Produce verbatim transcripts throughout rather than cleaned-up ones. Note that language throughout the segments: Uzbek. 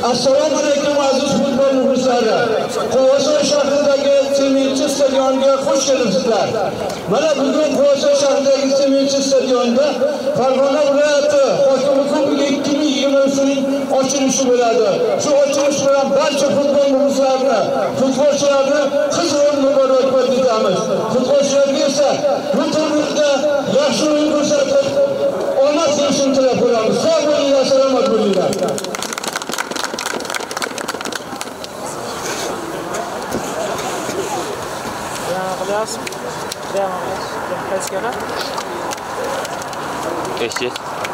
Assalomu alaykum aziz futbol muxlislari. Quvasoy shahridagi Seminchi stadioniga xush kelibsizlar. Mana bugun Quvasoy shahridagi Seminchi stadionida Farg'ona viloyati hokimi kubogi ikki ming yigirma uch ning ochilishi bo'ladi. Shu ochilish bilan barcha futbol muxlislarini, futbolchilarni qizg'in muborakbod etamiz. Futbolchilarga esa bu turnirda yaxshi o'yin ko'rsatib, omad kelishini tilab qo'yamiz. Sog' bo'linglar, salomat bo'linglar. Yes. Yes. Let's get it. Yes, yes.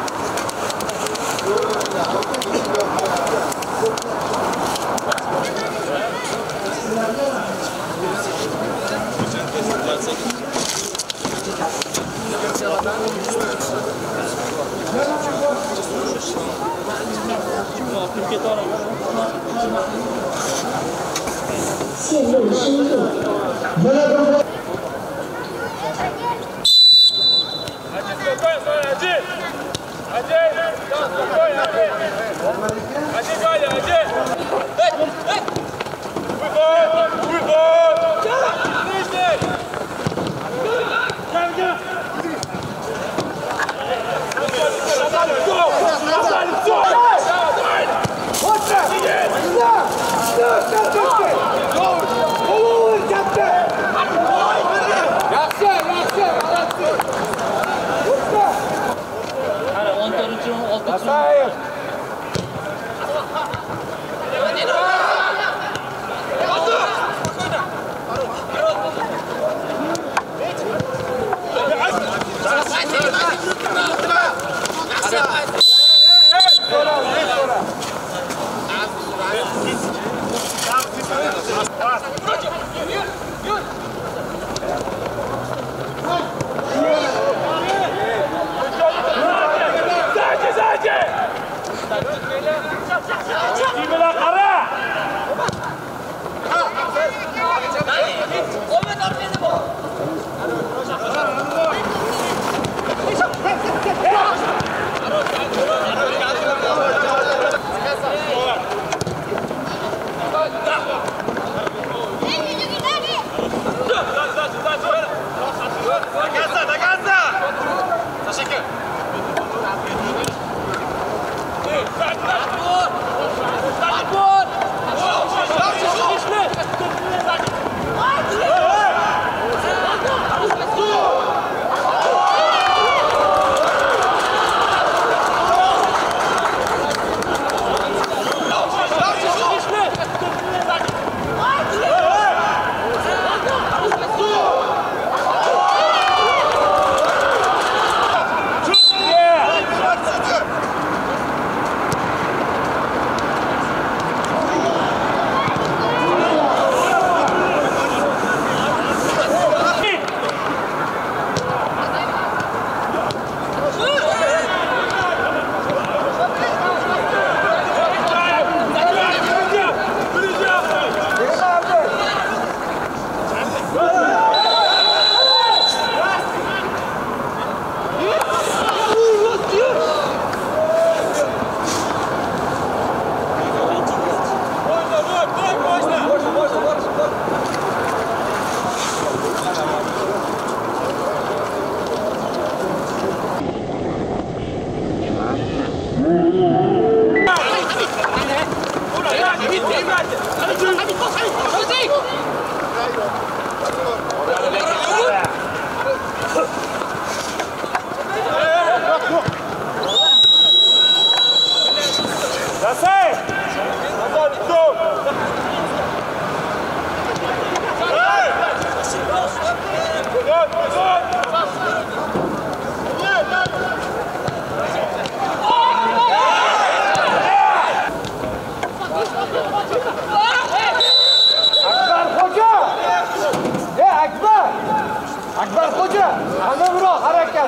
Akbar Xo'ja, ana buroq harakat.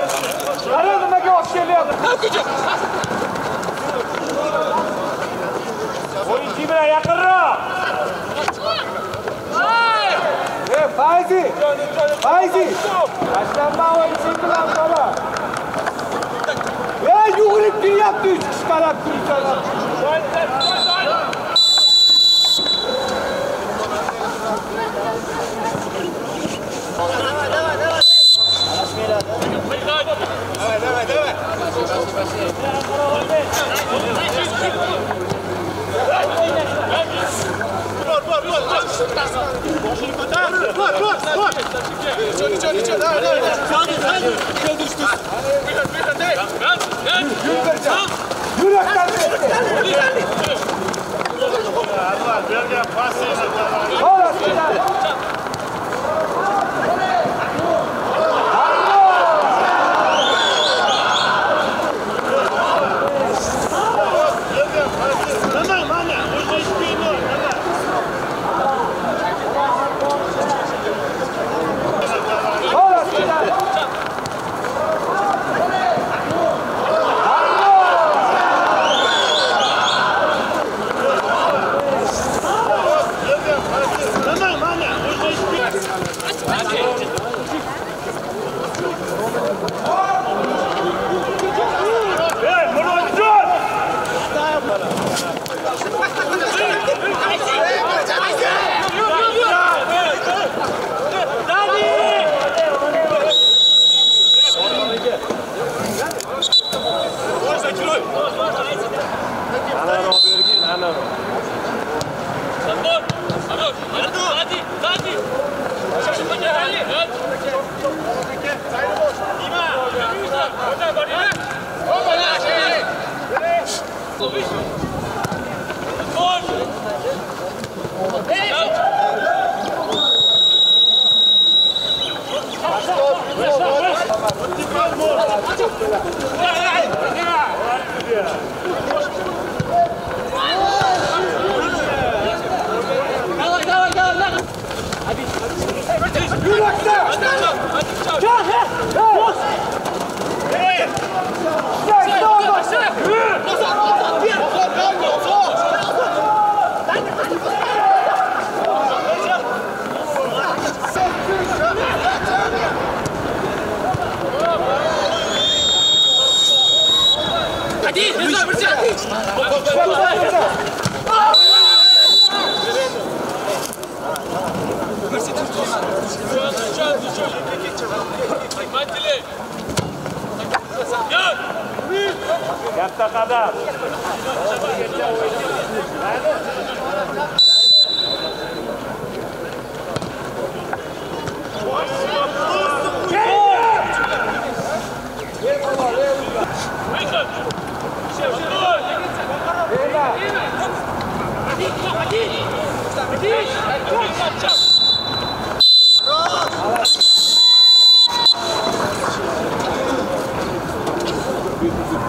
Qara nimaga olib kelyapti? O'yinchi bilan yaqinroq. Ey, Fayzi. Fayzi. Tashlanma o'yinchi bilan qara. Ey, yugurib kelyapti, uch kishi qarab turibdi. Katta qadam. Good.